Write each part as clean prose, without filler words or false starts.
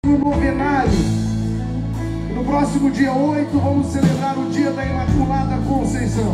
novenário. No próximo dia 8 vamos celebrar o dia da Imaculada Conceição.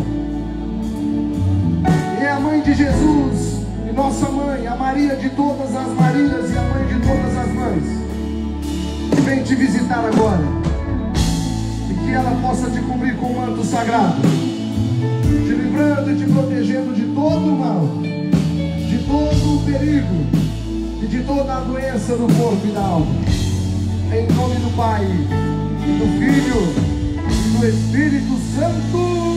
E é a mãe de Jesus e nossa mãe, a Maria de todas as Marias e a mãe de todas as mães, que vem te visitar agora. E que ela possa te cobrir com o manto sagrado, te livrando e te protegendo de todo o mal, de todo o perigo e de toda a doença do corpo e da alma. Em nome do Pai, e do Filho e do Espírito Santo.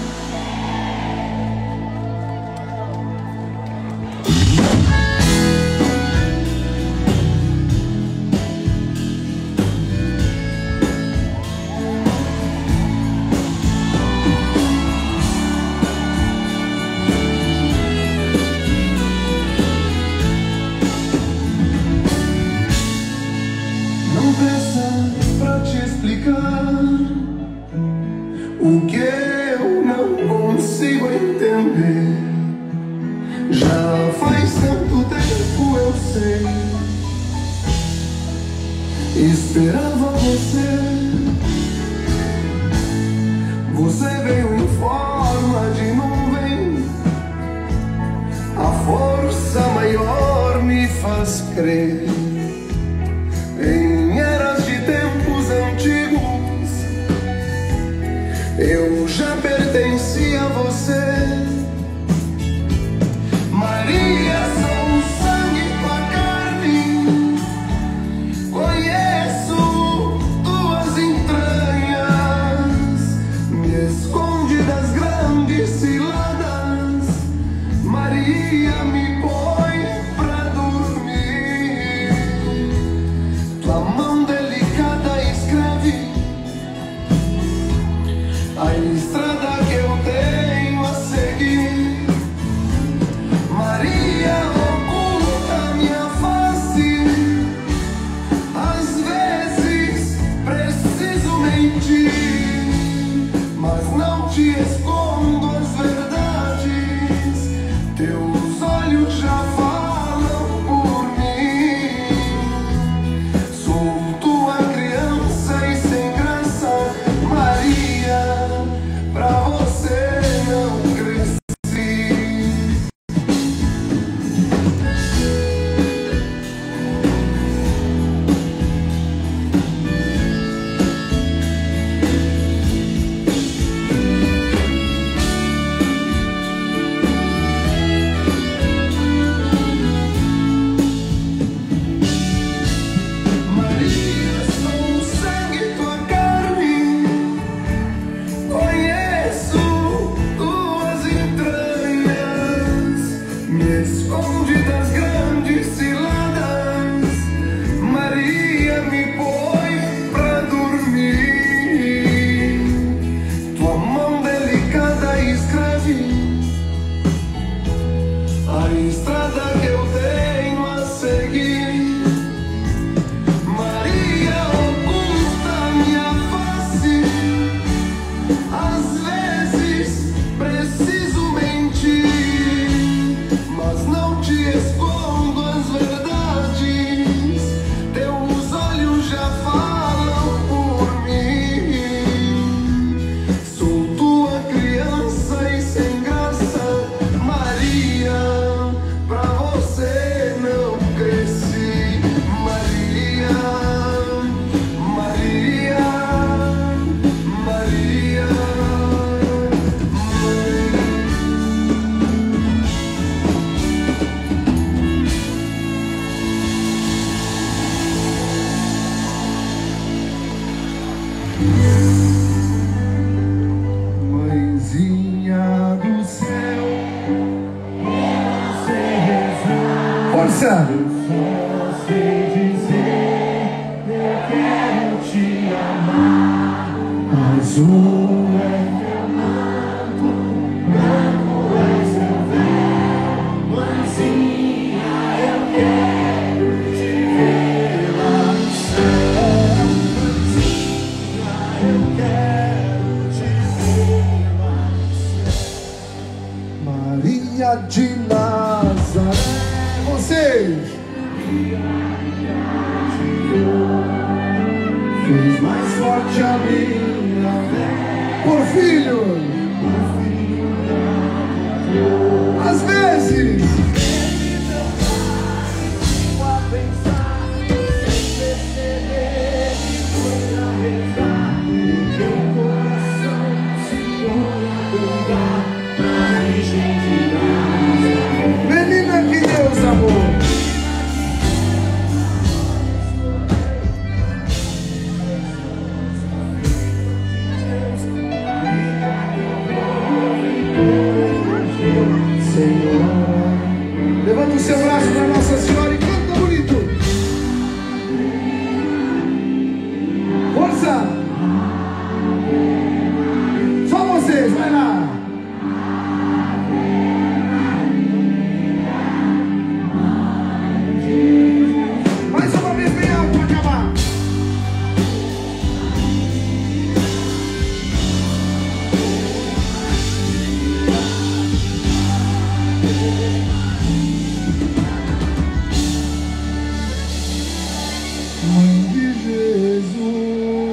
O que eu não consigo entender, já faz tanto tempo eu sei. Esperava você, você veio em forma de nuvem. A força maior me faz crer em eras de tempos antigos. Eu já pertenci a você, Maria, sou o sangue e tua carne, conheço tuas entranhas, me esconde das grandes ciladas, Maria, me põe pra dormir, tua mão delicada escreve a estrada que eu tenho a seguir. Maria, oculta minha face, às vezes preciso mentir, mas não te escondo as verdades, teus olhos já falam por mim. Sou tua criança e sem graça, Maria, pra você não cresci. Maria, sou o sangue e tua carne, conheço tuas entranhas, me esconde das grandes ciladas, Maria, me põe pra dormir, tua mão delicada escreve a estrada que eu tenho a seguir. Maria, oculta minha face, às vezes preciso mentir, mas não te escondo as verdades, teus olhos já falam por mim. Sou tua criança e sem graça, Maria, pra você não cresci. Maria, Maria, Maria, Mãezinha do céu, força! Eu só sei dizer, eu quero te amar. Azul é teu manto, branco é seu véu. Mãezinha, eu quero te ver lá no céu. Mãezinha, eu quero te ver lá no céu. Maria de Nazaré, vocês! Maria de fez mais forte a minha fé. Por filho, às vezes A pensar, sem perceber que foi a rezar, o teu coração se põe a cantar pra Virgem de Nazaré. menina que Deus amou. Levanta o seu braço para Nossa Senhora e canta bonito. Força! Só vocês, vai lá. Mais uma vez bem alto para acabar. Mãe de Jesus.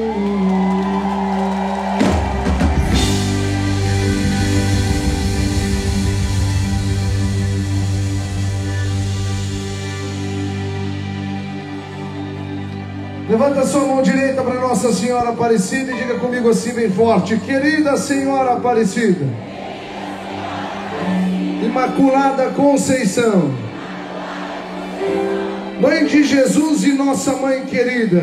Levanta sua mão direita para Nossa Senhora Aparecida e diga comigo assim bem forte: querida Senhora Aparecida, Imaculada Conceição, Mãe de Jesus e nossa mãe querida,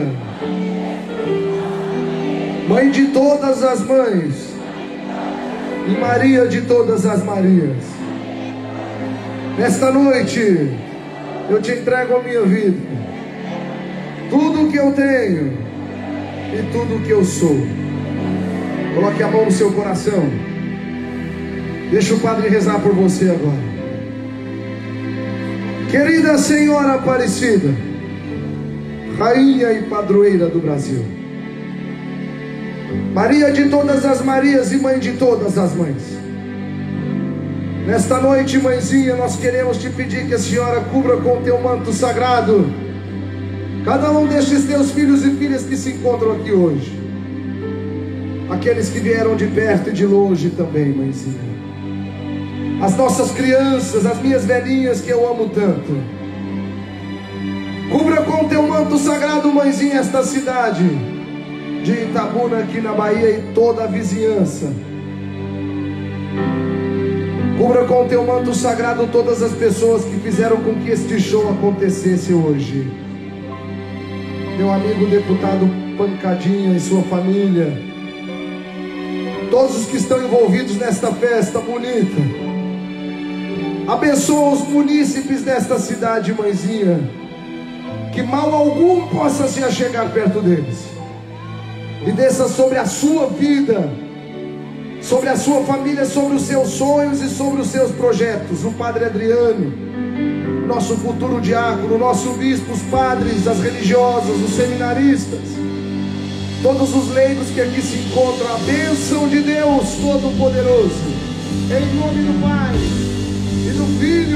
Mãe de todas as mães e Maria de todas as Marias, nesta noite eu te entrego a minha vida, tudo o que eu tenho e tudo o que eu sou. Coloque a mão no seu coração. Deixa o Padre rezar por você agora. Querida Senhora Aparecida, Rainha e Padroeira do Brasil, Maria de todas as Marias e Mãe de todas as mães, nesta noite, mãezinha, nós queremos te pedir que a Senhora cubra com teu manto sagrado cada um destes teus filhos e filhas que se encontram aqui hoje, aqueles que vieram de perto e de longe também, mãezinha, as nossas crianças, as minhas velhinhas que eu amo tanto. Cubra com teu manto sagrado, mãezinha, esta cidade de Itabuna aqui na Bahia e toda a vizinhança. Cubra com teu manto sagrado todas as pessoas que fizeram com que este show acontecesse hoje. Meu amigo deputado Pancadinha e sua família, todos os que estão envolvidos nesta festa bonita. Abençoa os munícipes desta cidade, mãezinha, que mal algum possa se achegar perto deles, e desça sobre a sua vida, sobre a sua família, sobre os seus sonhos e sobre os seus projetos. O Padre Adriano, nosso futuro diácono, nosso bispo, os padres, as religiosas, os seminaristas, todos os leigos que aqui se encontram, a bênção de Deus Todo-Poderoso, em nome do Pai, e do Filho